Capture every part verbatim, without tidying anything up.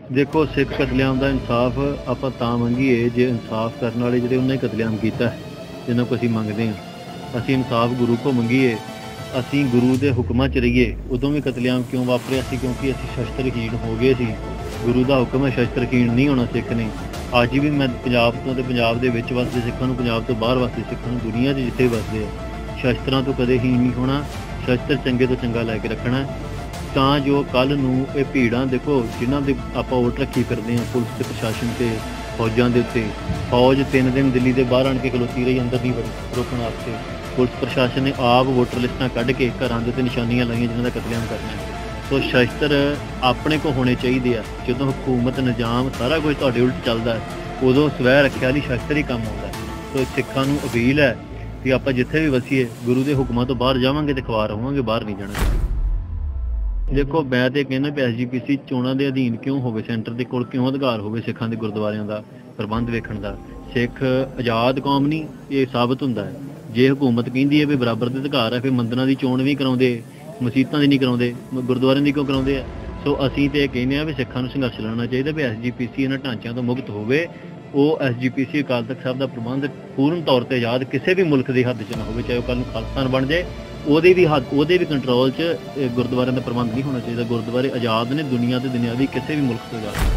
देखो सिख कतलेआम का इंसाफ आप तां मंगीए जे इंसाफ करने वाले जिहड़े उन्हें कतलेआम किया जिन्हों को असीं मंगते हैं। असीं इंसाफ गुरु को मंगीए, असीं गुरु के हुक्मां च रहीए। उदों भी कतलेआम क्यों वापरिया सी? क्योंकि असीं शस्त्रहीन हो गए सी। गुरु का हुक्म है शस्त्रहीन नहीं होना सिख ने। अज भी मैं पंजाब तो पंजाब के विच वसदे सिखां नूं, पंजाब तो बाहर वसदे सिखां नूं, दुनिया च जिथे वसदे आ, शस्त्रां तो कदे हीन नहीं होना। शस्त्र चंगे तो चंगा लैके रखना ਤਾਂ ਜੋ ਕੱਲ੍ਹ ਨੂੰ ਇਹ ਭੀੜਾਂ ਦੇਖੋ ਜਿਨ੍ਹਾਂ ਦੇ ਆਪਾਂ ਵੋਟ ਰੱਖੀ ਫਿਰਦੇ ਹਾਂ ਪੁਲਿਸ ਤੇ ਪ੍ਰਸ਼ਾਸਨ ਤੇ ਫੌਜਾਂ ਦੇ ਉੱਤੇ। ਫੌਜ ਤਿੰਨ ਦਿਨ ਦਿੱਲੀ ਦੇ ਬਾਹਰ ਆਣ ਕੇ ਖਲੋਤੀ ਰਹੀ, ਅੰਦਰ ਨਹੀਂ ਵੜੀ ਰੋਕਣ ਵਾਸਤੇ। ਪੁਲਿਸ ਪ੍ਰਸ਼ਾਸਨ ਨੇ ਆਪ ਵੋਟਰ ਲਿਸਟਾਂ ਕੱਢ ਕੇ ਘਰਾਂ ਦੇ ਉੱਤੇ ਨਿਸ਼ਾਨੀਆਂ ਲਾਈਆਂ ਜਿਨ੍ਹਾਂ ਦਾ ਕਤਲੇਆਮ ਕਰਨਾ ਹੈ। ਸੋ ਸ਼ਸਤਰ ਆਪਣੇ ਕੋਲ ਹੋਣੇ ਚਾਹੀਦੇ ਆ। ਜਦੋਂ ਹਕੂਮਤ ਨਿਜ਼ਾਮ ਸਾਰਾ ਕੁਝ ਤੁਹਾਡੇ ਉਲਟ ਚੱਲਦਾ ਉਦੋਂ ਸਵੈ ਰੱਖਿਆ ਲਈ ਸ਼ਸਤਰ ਹੀ ਕੰਮ ਆਉਂਦਾ। ਸੋ ਸਿੱਖਾਂ ਨੂੰ ਅਪੀਲ ਹੈ ਕਿ ਆਪਾਂ ਜਿੱਥੇ ਵੀ ਵਸੀਏ ਗੁਰੂ ਦੇ ਹੁਕਮਾਂ ਤੋਂ ਬਾਹਰ ਜਾਵਾਂਗੇ ਤੇ ਖਵਾ ਰਹਾਂਗੇ, ਬਾਹਰ ਨਹੀਂ ਜਾਣਾ। देखो मैं तो कहना भी एस जी पी सी चोणों के अधीन क्यों हो, सेंटर के कोल क्यों अधिकार हो सिखों के गुरुद्वारों का प्रबंध वेखण का। सिख आज़ाद कौम नहीं, ये साबित होंदा है। जे हुकूमत कहती है भी बराबर के अधिकार है, फिर मंदिरों की चोण भी कराते, मसीतां की नहीं कराते, गुरुद्वारों की क्यों कराते हैं? सो असीं तो कहने भी सिखों को संघर्ष लड़ना चाहिए भी एस जी पी सी इन्हां ढांचों तो मुक्त होवे। वो S G P C Akal Takht साहब का प्रबंध पूर्ण तौर पर आज़ाद किसी भी मुल्क की हद च ना हो, चाहे वो कल खालिस्तान बन जाए, ਉਹਦੇ ਵੀ ਹੱਦ ਉਹਦੇ ਵੀ ਕੰਟਰੋਲ 'ਚ ਗੁਰਦੁਆਰਿਆਂ ਦਾ ਪ੍ਰਬੰਧ ਨਹੀਂ ਹੋਣਾ ਚਾਹੀਦਾ। ਗੁਰਦੁਆਰੇ ਆਜ਼ਾਦ ਨੇ ਦੁਨੀਆ ਤੇ ਦੁਨਿਆਵੀ ਕਿਸੇ ਵੀ ਮੁਲਕ ਤੋਂ ਆਜ਼ਾਦ।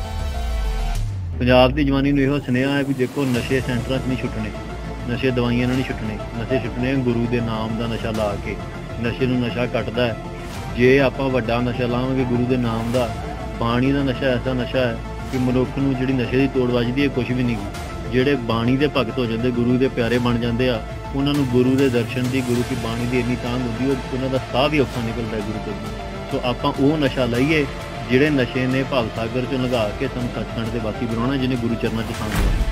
ਪੰਜਾਬ ਦੀ ਜਵਾਨੀ ਨੂੰ ਇਹੋ ਸੁਨੇਹਾ ਹੈ ਵੀ ਦੇਖੋ ਨਸ਼ੇ ਸੈਂਟਰਾਂ 'ਚ ਨਹੀਂ ਛੁੱਟਣੇ, ਨਸ਼ੇ ਦਵਾਈਆਂ ਨਾਲ ਨਹੀਂ ਛੁੱਟਣੇ, ਨਸ਼ੇ ਛੁੱਟਣੇ ਗੁਰੂ ਦੇ ਨਾਮ ਦਾ ਨਸ਼ਾ ਲਾ ਕੇ। ਨਸ਼ੇ ਨੂੰ ਨਸ਼ਾ ਕੱਟਦਾ ਹੈ ਜੇ ਆਪਾਂ ਵੱਡਾ ਨਸ਼ਾ ਲਾਵਾਂਗੇ ਗੁਰੂ ਦੇ ਨਾਮ ਦਾ। ਬਾਣੀ ਦਾ ਨਸ਼ਾ ਐਸਾ ਨਸ਼ਾ ਹੈ ਕਿ ਮਨੁੱਖ ਨੂੰ ਜਿਹੜੀ ਨਸ਼ੇ ਦੀ ਤੋੜ ਵੱਜਦੀ ਹੈ ਕੁਛ ਵੀ ਨਹੀਂ। ਜਿਹੜੇ ਬਾਣੀ ਦੇ ਭਗਤ ਹੋ ਜਾਂਦੇ, ਗੁਰੂ ਦੇ ਪਿਆਰੇ ਬਣ ਜਾਂਦੇ ਆ, ਉਹਨਾਂ ਨੂੰ ਗੁਰੂ ਦੇ ਦਰਸ਼ਨ ਦੀ, ਗੁਰੂ ਦੀ ਬਾਣੀ ਦੀ ਇੰਨੀ ਤਾਂਘ ਹੁੰਦੀ ਉਹ ਉਹਨਾਂ ਦਾ ਸਾਹ ਵੀ ਔਖਾ ਨਿਕਲਦਾ ਗੁਰੂ ਤੋਂ। ਸੋ ਆਪਾਂ ਉਹ ਨਸ਼ਾ ਲਈਏ ਜਿਹੜੇ ਨਸ਼ੇ ਨੇ ਭਾਵ ਸਾਗਰ 'ਚੋਂ ਲੰਘਾ ਕੇ ਸਾਨੂੰ ਸੱਚਖੰਡ ਦੇ ਵਾਸੀ ਬਣਾਉਣਾ, ਜਿਹਨੇ ਗੁਰੂ ਚਰਨਾਂ 'ਚ ਥਾਂ ਦੇਣਾ।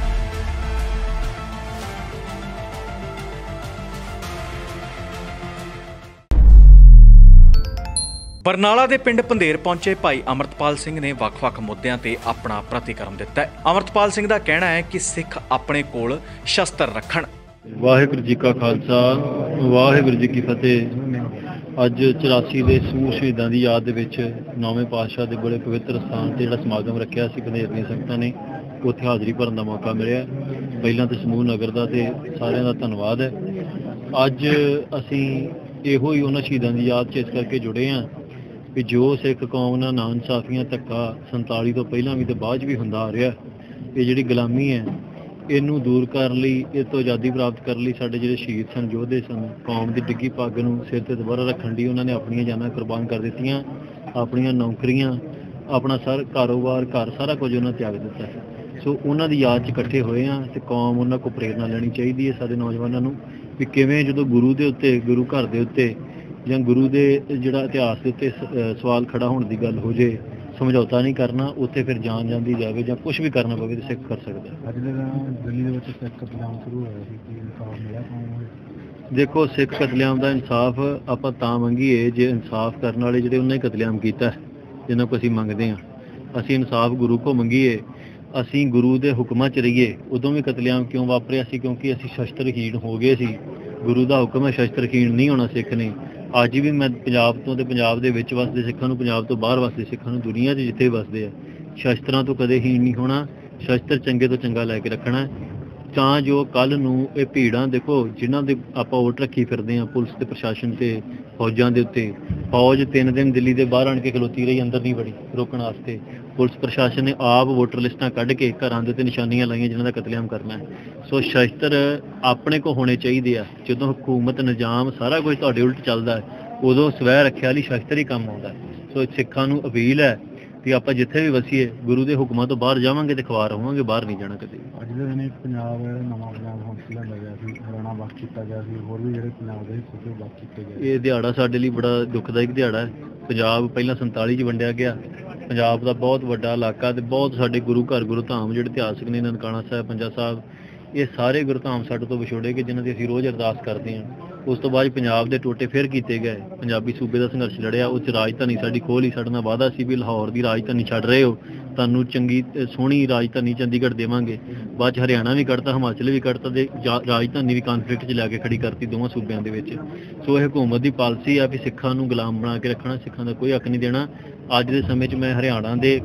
ਬਰਨਾਲਾ ਦੇ ਪਿੰਡ ਪੰਧੇਰ ਪਹੁੰਚੇ ਭਾਈ ਅਮਰਤਪਾਲ ਸਿੰਘ ਨੇ ਵੱਖ-ਵੱਖ ਮੁੱਦਿਆਂ ਤੇ ਆਪਣਾ ਪ੍ਰਤੀਕਰਮ ਦਿੱਤਾ ਹੈ। ਅਮਰਤਪਾਲ ਸਿੰਘ ਦਾ ਕਹਿਣਾ ਹੈ ਕਿ ਸਿੱਖ ਆਪਣੇ ਕੋਲ ਸ਼ਸਤਰ ਰੱਖਣ। ਵਾਹਿਗੁਰੂ ਜੀ ਕਾ ਖਾਲਸਾ, ਵਾਹਿਗੁਰੂ ਜੀ ਕੀ ਫਤਿਹ। ਅੱਜ ਚੁਰਾਸੀ ਦੇ ਸੂਰ ਸ਼ਹੀਦਾਂ ਦੀ ਯਾਦ ਦੇ ਵਿੱਚ ਨੌਵੇਂ ਪਾਤਸ਼ਾਹ ਦੇ ਬੜੇ ਪਵਿੱਤਰ ਸਥਾਨ 'ਤੇ ਜਿਹੜਾ ਸਮਾਗਮ ਰੱਖਿਆ ਸੀ ਪੰਧੇਰ ਦੀਆਂ ਸੰਗਤਾਂ ਨੇ, ਉੱਥੇ ਹਾਜ਼ਰੀ ਭਰਨ ਦਾ ਮੌਕਾ ਮਿਲਿਆ। ਪਹਿਲਾਂ ਤਾਂ ਸਮੂਹ ਨਗਰ ਦਾ ਤੇ ਸਾਰਿਆਂ ਦਾ ਧੰਨਵਾਦ ਹੈ। ਅੱਜ ਅਸੀਂ ਇਹੋ ਹੀ ਉਹਨਾਂ ਸ਼ਹੀਦਾਂ ਦੀ ਯਾਦ 'ਚ ਇਸ ਕਰਕੇ ਜੁੜੇ ਹਾਂ ਵੀ ਜੋ ਸਿੱਖ ਕੌਮ ਨਾਲ ਨਾਇਨਸਾਫੀਆਂ ਧੱਕਾ ਸੰਤਾਲੀ ਤੋਂ ਪਹਿਲਾਂ ਵੀ ਤੇ ਬਾਅਦ 'ਚ ਵੀ ਹੁੰਦਾ ਆ ਰਿਹਾ, ਇਹ ਜਿਹੜੀ ਗੁਲਾਮੀ ਹੈ ਇਹਨੂੰ ਦੂਰ ਕਰਨ ਲਈ, ਇਹ ਤੋਂ ਆਜ਼ਾਦੀ ਪ੍ਰਾਪਤ ਕਰਨ ਲਈ ਸਾਡੇ ਜਿਹੜੇ ਸ਼ਹੀਦ ਸਨ, ਯੋਧੇ ਸਨ, ਕੌਮ ਦੀ ਡਿੱਗੀ ਪੱਗ ਨੂੰ ਸਿਰ ਤੇ ਦੁਬਾਰਾ ਰੱਖਣ ਲਈ ਉਹਨਾਂ ਨੇ ਆਪਣੀਆਂ ਜਾਨਾਂ ਕੁਰਬਾਨ ਕਰ ਦਿੱਤੀਆਂ। ਆਪਣੀਆਂ ਨੌਕਰੀਆਂ, ਆਪਣਾ ਸਰ ਕਾਰੋਬਾਰ, ਘਰ ਸਾਰਾ ਕੁਝ ਉਹਨਾਂ ਤਿਆਗ ਦਿੱਤਾ। ਸੋ ਉਹਨਾਂ ਦੀ ਯਾਦ 'ਚ ਇਕੱਠੇ ਹੋਏ ਹਾਂ ਅਤੇ ਕੌਮ ਉਹਨਾਂ ਕੋਲ ਪ੍ਰੇਰਨਾ ਲੈਣੀ ਚਾਹੀਦੀ ਹੈ ਸਾਡੇ ਨੌਜਵਾਨਾਂ ਨੂੰ ਵੀ ਕਿਵੇਂ ਜਦੋਂ ਗੁਰੂ ਦੇ ਉੱਤੇ, ਗੁਰੂ ਘਰ ਦੇ ਉੱਤੇ ਜਾਂ ਗੁਰੂ ਦੇ ਜਿਹੜਾ ਇਤਿਹਾਸ ਦੇ ਉੱਤੇ ਸਵਾਲ ਖੜਾ ਹੋਣ ਦੀ ਗੱਲ ਹੋ ਜੇ, ਸਮਝੌਤਾ ਨਹੀਂ ਕਰਨਾ, ਉੱਥੇ ਫਿਰ ਜਾਨ ਜਾਂਦੀ ਜਾਵੇ ਜਾਂ ਕੁਛ ਵੀ ਕਰਨਾ ਪਵੇ ਤਾਂ ਸਿੱਖ ਕਰ ਸਕਦਾ। ਅੱਜ ਦੇ ਦਿੱਲੀ ਦੇ ਵਿੱਚ ਸਿੱਖ ਕਤਲੇਆਮ ਸ਼ੁਰੂ ਹੋਇਆ ਸੀ, ਕੀ ਇਨਸਾਫ ਮਿਲਿਆ ਤੁਹਾਨੂੰ? ਦੇਖੋ ਸਿੱਖ ਕਤਲੇਆਮ ਦਾ ਇਨਸਾਫ ਆਪਾਂ ਤਾਂ ਮੰਗੀਏ ਜੇ ਇੰਸਾਫ ਕਰਨ ਵਾਲੇ ਜਿਹੜੇ ਉਹਨੇ ਕਤਲੇਆਮ ਕੀਤਾ ਜਿਨ੍ਹਾਂ ਕੋਲ ਅਸੀਂ ਮੰਗਦੇ ਹਾਂ। ਅਸੀਂ ਇਨਸਾਫ ਗੁਰੂ ਕੋ ਮੰਗੀਏ, ਅਸੀਂ ਗੁਰੂ ਦੇ ਹੁਕਮਾਂ 'ਚ ਰਹੀਏ। ਉਦੋਂ ਵੀ ਕਤਲੇਆਮ ਕਿਉਂ ਵਾਪਰਿਆ ਸੀ? ਕਿਉਂਕਿ ਅਸੀਂ ਸ਼ਸਤਰਹੀਣ ਹੋ ਗਏ ਸੀ। ਗੁਰੂ ਦਾ ਹੁਕਮ ਹੈ ਸ਼ਸਤਰਹੀਣ ਨਹੀਂ ਹੋਣਾ ਸਿੱਖ ਨੇ। ਅੱਜ ਵੀ ਮੈਂ ਪੰਜਾਬ ਤੋਂ ਤੇ ਪੰਜਾਬ ਦੇ ਵਿੱਚ ਵਸਦੇ ਸਿੱਖਾਂ ਨੂੰ, ਪੰਜਾਬ ਤੋਂ ਬਾਹਰ ਵਸਦੇ ਸਿੱਖਾਂ ਨੂੰ, ਦੁਨੀਆ 'ਚ ਜਿੱਥੇ ਵਸਦੇ ਆ, ਸ਼ਸਤਰਾਂ ਤੋਂ ਕਦੇ ਹੀਣ ਨਹੀਂ ਹੋਣਾ। ਸ਼ਸਤਰ ਚੰਗੇ ਤੋਂ ਚੰਗਾ ਲੈ ਕੇ ਰੱਖਣਾ ਤਾਂ ਜੋ ਕੱਲ੍ਹ ਨੂੰ ਇਹ ਭੀੜਾਂ ਦੇਖੋ ਜਿਨ੍ਹਾਂ ਦੇ ਆਪਾਂ ਵੋਟ ਰੱਖੀ ਫਿਰਦੇ ਹਾਂ ਪੁਲਿਸ ਤੇ ਪ੍ਰਸ਼ਾਸਨ ਤੇ ਫੌਜਾਂ ਦੇ ਉੱਤੇ। ਫੌਜ ਤਿੰਨ ਦਿਨ ਦਿੱਲੀ ਦੇ ਬਾਹਰ ਆਣ ਕੇ ਖਲੋਤੀ ਰਹੀ, ਅੰਦਰ ਨਹੀਂ ਵੜੀ ਰੋਕਣ ਵਾਸਤੇ। ਪੁਲਿਸ ਪ੍ਰਸ਼ਾਸਨ ਨੇ ਆਪ ਵੋਟਰ ਲਿਸਟਾਂ ਕੱਢ ਕੇ ਘਰਾਂ ਦੇ ਉੱਤੇ ਨਿਸ਼ਾਨੀਆਂ ਲਾਈਆਂ ਜਿਨ੍ਹਾਂ ਦਾ ਕਤਲੇਆਮ ਕਰਨਾ ਹੈ। ਸੋ ਸ਼ਸਤਰ ਆਪਣੇ ਕੋਲ ਹੋਣੇ ਚਾਹੀਦੇ ਆ। ਜਦੋਂ ਹਕੂਮਤ ਨਿਜ਼ਾਮ ਸਾਰਾ ਕੁਝ ਤੁਹਾਡੇ ਉਲਟ ਚੱਲਦਾ ਉਦੋਂ ਸਵੈ ਰੱਖਿਆ ਲਈ ਸ਼ਸਤਰ ਹੀ ਕੰਮ ਆਉਂਦਾ। ਸੋ ਸਿੱਖਾਂ ਨੂੰ ਅਪੀਲ ਹੈ ਕਿ ਆਪਾਂ ਜਿੱਥੇ ਵੀ ਵਸੀਏ ਗੁਰੂ ਦੇ ਹੁਕਮਾਂ ਤੋਂ ਬਾਹਰ ਜਾਵਾਂਗੇ ਤੇ ਖਵਾ ਰਹਾਂਗੇ, ਬਾਹਰ ਨਹੀਂ ਜਾਣਾ ਕਦੇ। ਅੱਜ ਦੇ ਦਿਨ ਪੰਜਾਬ ਨਵਾਂ ਪੰਜਾਬ ਹੌਂਸਲਾ ਲਿਆ ਗਿਆ ਸੀ, ਹਰਿਆਣਾ ਵੱਖ ਕੀਤਾ ਗਿਆ ਸੀ, ਹੋਰ ਵੀ ਜਿਹੜੇ ਪੰਜਾਬ ਦੇ ਹਿੱਸੇ ਵੱਖ ਕੀਤੇ ਗਏ। ਇਹ ਦਿਹਾੜਾ ਸਾਡੇ ਲਈ ਬੜਾ ਦੁਖਦਾਇਕ ਦਿਹਾੜਾ ਹੈ। ਪੰਜਾਬ ਪਹਿਲਾਂ ਸੰਤਾਲੀ 'ਚ ਵੰਡਿਆ ਗਿਆ। ਪੰਜਾਬ ਦਾ ਬਹੁਤ ਵੱਡਾ ਇਲਾਕਾ ਤੇ ਬਹੁਤ ਸਾਡੇ ਗੁਰੂ ਘਰ, ਗੁਰੂ ਧਾਮ ਜਿਹੜੇ ਇਤਿਹਾਸਕ ਨੇ, ਨਨਕਾਣਾ ਸਾਹਿਬ, ਪੰਜਾ ਸਾਹਿਬ, ਇਹ ਸਾਰੇ ਗੁਰੂ ਧਾਮ ਸਾਡੇ ਤੋਂ ਵਿਛੋੜੇ ਗਏ ਜਿਨ੍ਹਾਂ ਦੀ ਅਸੀਂ ਰੋਜ਼ ਅਰਦਾਸ ਕਰਦੇ ਹਾਂ। ਉਸ ਤੋਂ ਬਾਅਦ ਪੰਜਾਬ ਦੇ ਟੋਟੇ ਫਿਰ ਕੀਤੇ ਗਏ। ਪੰਜਾਬੀ ਸੂਬੇ ਦਾ ਸੰਘਰਸ਼ ਲੜਿਆ, ਉਸ 'ਚ ਰਾਜਧਾਨੀ ਸਾਡੀ ਖੋਹ ਲਈ। ਸਾਡੇ ਨਾਲ ਵਾਅਦਾ ਸੀ ਵੀ ਲਾਹੌਰ ਦੀ ਰਾਜਧਾਨੀ ਛੱਡ ਰਹੇ ਹੋ, ਤੁਹਾਨੂੰ ਚੰਗੀ ਸੋਹਣੀ ਰਾਜਧਾਨੀ ਚੰਡੀਗੜ੍ਹ ਦੇਵਾਂਗੇ। ਬਾਅਦ 'ਚ ਹਰਿਆਣਾ ਵੀ ਕੱਢਤਾ, ਹਿਮਾਚਲ ਵੀ ਕੱਢਤਾ ਅਤੇ ਰਾਜਧਾਨੀ ਵੀ ਕਾਨਫਲਿਕਟ 'ਚ ਲਿਆ ਕੇ ਖੜੀ ਕਰਤੀ ਦੋਵਾਂ ਸੂਬਿਆਂ ਦੇ ਵਿੱਚ। ਸੋ ਇਹ ਹਕੂਮਤ ਦੀ ਪਾਲਿਸੀ ਆ ਵੀ ਸਿੱਖਾਂ ਨੂੰ ਗੁਲਾਮ ਬਣਾ ਕੇ ਰੱਖਣਾ, ਸਿੱਖਾਂ ਦਾ ਕੋਈ ਹੱਕ ਨਹੀਂ ਦੇਣਾ। ਅੱਜ ਦੇ ਸਮੇਂ 'ਚ ਮੈਂ ਹਰਿਆਣਾ ਦੇ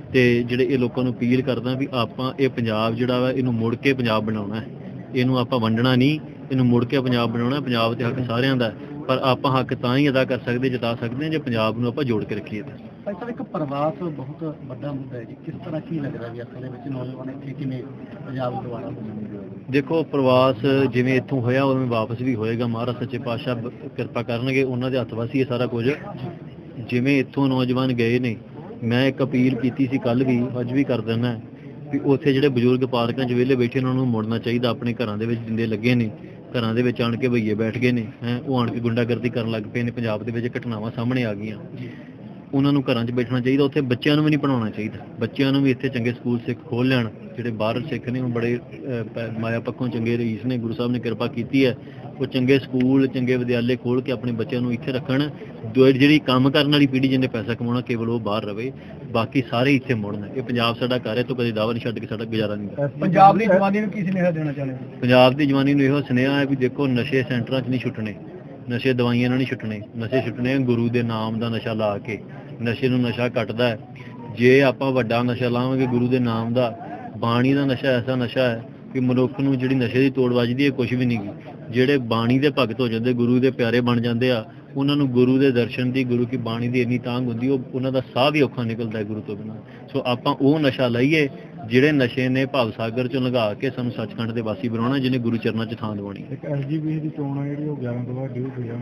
ਤੇ ਜਿਹੜੇ ਇਹ ਲੋਕਾਂ ਨੂੰ ਅਪੀਲ ਕਰਦਾ ਵੀ ਆਪਾਂ ਇਹ ਪੰਜਾਬ ਜਿਹੜਾ ਵਾ ਇਹਨੂੰ ਮੁੜ ਕੇ ਪੰਜਾਬ ਬਣਾਉਣਾ ਹੈ, ਇਹਨੂੰ ਆਪਾਂ ਵੰਡਣਾ ਨਹੀਂ, ਇਹਨੂੰ ਮੁੜ ਕੇ ਪੰਜਾਬ ਬਣਾਉਣਾ। ਪੰਜਾਬ ਦੇ ਹੱਕ ਸਾਰਿਆਂ ਦਾ, ਪਰ ਆਪਾਂ ਹੱਕ ਤਾਂ ਹੀ ਅਦਾ ਕਰ ਸਕਦੇ ਜਿਤਾ ਸਕਦੇ ਹਾਂ ਜੇ ਪੰਜਾਬ ਨੂੰ ਆਪਾਂ ਜੋੜ ਕੇ ਰੱਖੀਏ। ਭਾਈ ਸਾਹਿਬ, ਇੱਕ ਪ੍ਰਵਾਸ ਬਹੁਤ ਵੱਡਾ ਮੁੱਦਾ ਹੈ ਜੀ, ਕਿਸ ਤਰ੍ਹਾਂ ਕੀ ਲੱਗਦਾ ਵੀ ਅਸਲ ਦੇ ਵਿੱਚ ਨੌਜਵਾਨ ਇੱਥੇ ਕਿਵੇਂ ਪੰਜਾਬ ਦੁਆਰਾ? ਦੇਖੋ, ਪ੍ਰਵਾਸ ਜਿਵੇਂ ਇੱਥੋਂ ਹੋਇਆ ਉਵੇਂ ਵਾਪਸ ਵੀ ਹੋਏਗਾ। ਮਹਾਰਾਜ ਸੱਚੇ ਪਾਤਸ਼ਾਹ ਬ- ਕਿਰਪਾ ਕਰਨਗੇ, ਉਹਨਾਂ ਦੇ ਹੱਥ ਵਸੀ ਹੈ ਸਾਰਾ ਕੁਝ। ਜਿਵੇਂ ਇੱਥੋਂ ਨੌਜਵਾਨ ਗਏ ਨੇ, ਮੈਂ ਇੱਕ ਅਪੀਲ ਕੀਤੀ ਸੀ ਕੱਲ੍ਹ ਵੀ, ਅੱਜ ਵੀ ਕਰ ਦਿੰਦਾ ਵੀ ਉੱਥੇ ਜਿਹੜੇ ਬਜ਼ੁਰਗ ਪਾਰਕਾਂ 'ਚ ਵਿਹਲੇ ਬੈਠੇ ਉਹਨਾਂ ਨੂੰ ਮੁੜਨਾ ਚਾਹੀਦਾ। ਆਪਣੇ ਘਰਾਂ ਦੇ ਵਿੱਚ ਜਿੰਦੇ ਲੱਗੇ ਨੇ, ਘਰਾਂ ਦੇ ਵਿੱਚ ਆਣ ਕੇ ਭਈਏ ਬੈਠ ਗਏ ਨੇ, ਹੈਂ ਉਹ ਆਣ ਕੇ ਗੁੰਡਾਗਰਦੀ ਕਰਨ ਲੱਗ ਪਏ ਨੇ। ਪੰਜਾਬ ਦੇ ਵਿੱਚ ਘਟਨਾਵਾਂ ਸਾਹਮਣੇ ਆ ਗਈਆਂ, ਉਹਨਾਂ ਨੂੰ ਘਰਾਂ 'ਚ ਬੈਠਣਾ ਚਾਹੀਦਾ। ਉੱਥੇ ਬੱਚਿਆਂ ਨੂੰ ਵੀ ਨਹੀਂ ਪੜ੍ਹਾਉਣਾ ਚਾਹੀਦਾ, ਬੱਚਿਆਂ ਨੂੰ ਵੀ ਇੱਥੇ ਚੰਗੇ ਸਕੂਲ ਸਿੱਖ ਖੋਲ੍ਹ ਲੈਣ। ਜਿਹੜੇ ਬਾਹਰ ਸਿੱਖ ਨੇ ਉਹ ਬੜੇ ਅਹ, ਪ- ਮਾਇਆ ਪੱਖੋਂ ਚੰਗੇ ਰਈਸ ਨੇ, ਗੁਰੂ ਸਾਹਿਬ ਨੇ ਕਿਰਪਾ ਕੀਤੀ ਹੈ, ਉਹ ਚੰਗੇ ਸਕੂਲ ਚੰਗੇ ਵਿਦਿਆਲੇ ਖੋਲ੍ਹ ਕੇ ਆਪਣੇ ਬੱਚਿਆਂ ਨੂੰ ਇੱਥੇ ਰੱਖਣ। ਦੋ- ਜਿਹੜੀ ਕੰਮ ਕਰਨ ਵਾਲੀ ਪੀੜ੍ਹੀ ਜਿਹਨੇ ਪੈਸਾ ਕਮਾਉਣਾ ਕੇਵਲ ਉਹ ਬਾਹਰ ਰਵੇ, ਬਾਕੀ ਸਾਰੇ ਇੱਥੇ ਮੁੜਨ। ਇਹ ਪੰਜਾਬ ਸਾਡਾ ਘਰ ਹੈ, ਤੋਂ ਕਦੇ ਦਾਵਾ ਨਹੀਂ ਛੱਡ ਕੇ ਸਾਡਾ ਗੁਜ਼ਾਰਾ ਨਹੀਂ ਹੁੰਦਾ। ਪੰਜਾਬ ਦੀ ਜਵਾਨੀ ਨੂੰ ਕੀ ਸੁਨੇਹਾ ਦੇਣਾ ਚਾਹੁੰਦੇ ਹੋ? ਪੰਜਾਬ ਦੀ ਜਵਾਨੀ ਨੂੰ ਇਹੋ ਸੁਨੇਹਾ ਹੈ ਵੀ ਦੇਖੋ, ਨਸ਼ੇ ਸੈਂਟਰਾਂ 'ਚ ਨਹੀਂ ਛੁੱਟਣੇ, ਨਸ਼ੇ ਦਵਾਈਆਂ ਨਾਲ ਨਹੀਂ ਛੁੱਟਣੇ, ਨਸ਼ੇ ਛੁੱਟਣੇ ਗੁਰੂ ਦੇ ਨਾਮ ਦਾ ਨਸ਼ਾ ਲਾ ਕੇ। ਨਸ਼ੇ ਨੂੰ ਨਸ਼ਾ ਕੱਟਦਾ ਹੈ, ਜੇ ਆਪਾਂ ਵੱਡਾ ਨਸ਼ਾ ਲਾਵਾਂਗੇ ਗੁਰੂ ਦੇ ਨਾਮ ਦਾ। ਬਾਣੀ ਦਾ ਨਸ਼ਾ ਐਸਾ ਨਸ਼ਾ ਹੈ ਕਿ ਮਨੁੱਖ ਨੂੰ ਜਿਹੜੀ ਨਸ਼ੇ ਦੀ ਤੋੜ ਵੱਜਦੀ ਹੈ ਕੁਝ ਵੀ ਨਹੀਂ ਗੀ। ਜਿਹੜੇ ਬਾਣੀ ਦੇ ਭਗਤ ਹੋ ਜਾਂਦੇ, ਗੁਰੂ ਦੇ ਪਿਆਰੇ ਬਣ ਜਾਂਦੇ ਆ, ਉਹਨਾਂ ਨੂੰ ਗੁਰੂ ਦੇ ਦਰਸ਼ਨ ਦੀ, ਗੁਰੂ ਕੀ ਬਾਣੀ ਦੀ ਇੰਨੀ ਤਾਂਘ ਹੁੰਦੀ, ਉਹ ਉਹਨਾਂ ਦਾ ਸਾਹ ਵੀ ਔਖਾ ਨਿਕਲਦਾ ਹੈ ਗੁਰੂ ਤੋਂ ਬਿਨਾਂ। ਸੋ ਆਪਾਂ ਉਹ ਨਸ਼ਾ ਲਈਏ ਜਿਹੜੇ ਨਸ਼ੇ ਨੇ ਭਵ ਸਾਗਰ 'ਚੋਂ ਲੰਘਾ ਕੇ ਸਾਨੂੰ ਸੱਚਖੰਡ ਦੇ ਵਾਸੀ ਬਣਾਉਣਾ, ਜਿਹਨੇ ਗੁਰੂ ਚਰਨਾਂ 'ਚ ਥਾਂ ਦਿਵਾਉਣੀ। ਇੱਕ ਐਸਜੀਪੀਸੀ ਦੀ ਚੋਣ ਹੈ ਜਿਹੜੀ ਉਹ ਗਿਆਰਾਂ ਤੋਂ ਬਾਅਦ ਡਿਊ ਹੋਈ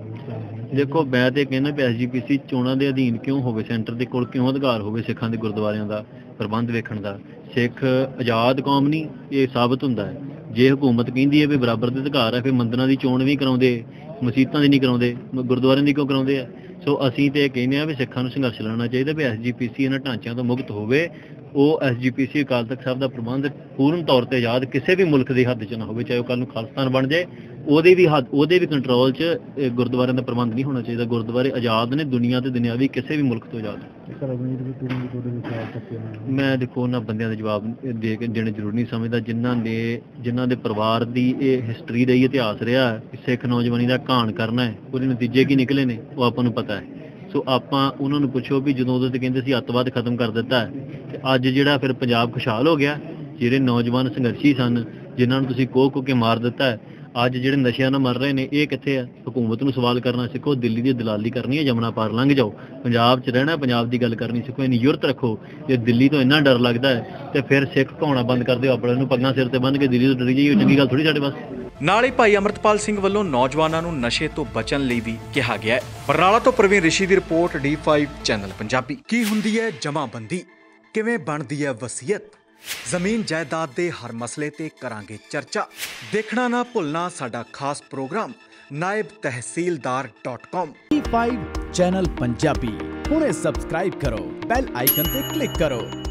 ਆ। ਦੇਖੋ, ਮੈਂ ਤੇ ਕਹਿੰਦਾ ਵੀ ਐਸਜੀਪੀਸੀ ਚੋਣਾਂ ਦੇ ਅਧੀਨ ਕਿਉਂ ਹੋਵੇ, ਸੈਂਟਰ ਦੇ ਕੋਲ ਕਿਉਂ ਅਧਿਕਾਰ ਹੋਵੇ ਸਿੱਖਾਂ ਦੇ ਗੁਰਦੁਆਰਿਆਂ ਦਾ ਪ੍ਰਬੰਧ ਵੇਖਣ ਦਾ। ਸਿੱਖ ਆਜ਼ਾਦ ਕੌਮ ਨਹੀਂ, ਇਹ ਸਾਬਤ ਹੁੰਦਾ ਹੈ। ਜੇ ਹਕੂਮਤ ਕਹਿੰਦੀ ਹੈ ਵੀ ਬਰਾਬਰ ਦੇ ਅਧਿਕਾਰ ਹੈ, ਫਿਰ ਮੰਦਰਾਂ ਦੀ ਚੋਣ ਵੀ ਕਰਾਉਂਦੇ, ਮਸੀਤਾਂ ਦੀ ਨਹੀਂ ਕਰਾਉਂਦੇ, ਗੁਰਦੁਆਰਿਆਂ ਦੀ ਕਿਉਂ ਕਰਾਉਂਦੇ ਆ? ਸੋ ਅਸੀਂ ਤੇ ਕਹਿੰਦੇ ਆ ਵੀ ਸਿੱਖਾਂ ਨੂੰ ਸੰਘਰਸ਼ ਲੜਨਾ ਚਾਹੀਦਾ ਵੀ ਐਸਜੀਪੀਸੀ ਇਹਨਾਂ ਢਾਂਚਿਆਂ ਤੋਂ ਮੁਕਤ ਹੋਵੇ। ਉਹ ਐਸਜੀਪੀਸੀ ਅਕਾਲ ਤਖਤ ਸਾਹਿਬ ਦਾ ਪ੍ਰਬੰਧ ਪੂਰਨ ਤੌਰ ਤੇ ਆਜ਼ਾਦ ਕਿਸੇ ਵੀ ਮੁਲਕ ਦੀ ਹੱਦ 'ਚ ਨਾ ਹੋਵੇ, ਚਾਹੇ ਉਹ ਕੱਲ੍ਹ ਨੂੰ ਖਾਲਿਸਤਾਨ ਬਣ ਜਾਏ, ਉਹਦੇ ਵੀ ਹੱਦ ਉਹਦੇ ਵੀ ਕੰਟਰੋਲ 'ਚ ਇਹ ਗੁਰਦੁਆਰਿਆਂ ਦਾ ਪ੍ਰਬੰਧ ਨਹੀਂ ਹੋਣਾ ਚਾਹੀਦਾ। ਗੁਰਦੁਆਰੇ ਆਜ਼ਾਦ ਨੇ, ਦੁਨੀਆ ਤੇ ਦੁਨਿਆਵੀ ਕਿਸੇ ਵੀ ਮੁਲਕ ਤੋਂ ਆਜ਼ਾਦ। ਮੈਂ ਦੇਖੋ ਉਹਨਾਂ ਬੰਦਿਆਂ ਦੇ ਜਵਾਬ ਦੇ ਕੇ ਦੇਣੇ ਜ਼ਰੂਰੀ ਨਹੀਂ ਸਮਝਦਾ ਜਿਨ੍ਹਾਂ ਨੇ ਜਿਨ੍ਹਾਂ ਦੇ ਪਰਿਵਾਰ ਦੀ ਇਹ ਹਿਸਟਰੀ ਰਹੀ, ਇਤਿਹਾਸ ਰਿਹਾ ਕਿ ਸਿੱਖ ਨੌਜਵਾਨੀ ਦਾ ਘਾਣ ਕਰਨਾ ਹੈ, ਉਹਦੇ ਨਤੀਜੇ ਕੀ ਨਿਕਲੇ ਨੇ ਉਹ ਆਪਾਂ ਨੂੰ ਪਤਾ ਹੈ। ਸੋ ਆਪਾਂ ਉਹਨਾਂ ਨੂੰ ਪੁੱਛੋ ਵੀ ਜਦੋਂ ਉਹਦੇ ਤੇ ਕਹਿੰਦੇ ਸੀ ਅੱਤਵਾਦ ਖਤਮ ਕਰ ਦਿੱਤਾ ਹੈ, ਤੇ ਅੱਜ ਜਿਹੜਾ ਫਿਰ ਪੰਜਾਬ ਖੁਸ਼ਹਾਲ ਹੋ ਗਿਆ। ਜਿਹੜੇ ਨੌਜਵਾਨ ਸੰਘਰਸ਼ੀ ਸਨ, ਜਿਨ੍ਹਾਂ ਨੂੰ ਤੁਸੀਂ ਕੋਹ ਕੋਹ ਕੇ ਮਾਰ ਦਿੱਤਾ ਹੈ, ਅੱਜ ਜਿਹੜੇ ਨਸ਼ਿਆਂ ਨਾਲ ਮਰ ਰਹੇ ਨੇ, ਇਹ ਕਿੱਥੇ ਆ? ਹਕੂਮਤ ਨੂੰ ਸਵਾਲ ਕਰਨਾ ਸਿੱਖੋ, ਦਿੱਲੀ ਦੀ ਦਲਾਲੀ ਕਰਨੀ ਹੈ, ਯਮੁਨਾ ਪਾਰ ਲੰਘ ਜਾਓ, ਪੰਜਾਬ 'ਚ ਰਹਿਣਾ, ਪੰਜਾਬ ਦੀ ਗੱਲ ਕਰਨੀ ਸਿੱਖੋ, ਇੰਨੀ ਯੁਰਤ ਰੱਖੋ। ਜੇ ਦਿੱਲੀ ਤੋਂ ਇੰਨਾ ਡਰ ਲੱਗਦਾ ਹੈ ਤੇ ਫਿਰ ਸਿੱਖ ਘਾਉਣਾ ਬੰਦ ਕਰ ਦਿਓ, ਆਪਣੇ ਨੂੰ ਪੱਗਾਂ ਸਿਰ ਤੇ ਬੰਨ੍ਹ ਕੇ ਦਿੱਲੀ ਤੋਂ ਡਰੀ ਜਾਈਏ, ਚੰਗੀ ਗੱਲ ਥੋੜੀ ਸਾਡੇ ਵਾਸਤੇ। ਨਾਲ ਹੀ ਭਾਈ ਅਮਰਤਪਾਲ ਸਿੰਘ ਵੱਲੋਂ ਨੌਜਵਾਨਾਂ ਨੂੰ ਨਸ਼ੇ ਤੋਂ ਬਚਣ ਲਈ ਵੀ ਕਿਹਾ ਗਿਆ ਹੈ। ਬਰਨਾਲਾ ਤੋਂ ਪ੍ਰਵੀਨ ਰਿਸ਼ੀ ਦੀ report, D five channel Punjabi. ਕੀ ਹੁੰਦੀ ਹੈ ਜਮਾਬੰਦੀ, ਕਿਵੇਂ ਬਣਦੀ ਹੈ ਵਸੀਅਤ, ਜ਼ਮੀਨ ਜਾਇਦਾਦ ਦੇ ਹਰ ਮਸਲੇ ਤੇ ਕਰਾਂਗੇ ਚਰਚਾ। ਦੇਖਣਾ ਨਾ ਭੁੱਲਣਾ ਸਾਡਾ ਖਾਸ ਪ੍ਰੋਗਰਾਮ ਨਾਇਬ ਤਹਿਸੀਲਦਾਰ dot com. D five channel Punjabi ਹੁਣੇ ਸਬਸਕ੍ਰਾਈਬ ਕਰੋ, ਬੈਲ ਆਈਕਨ ਤੇ ਕਲਿੱਕ ਕਰੋ।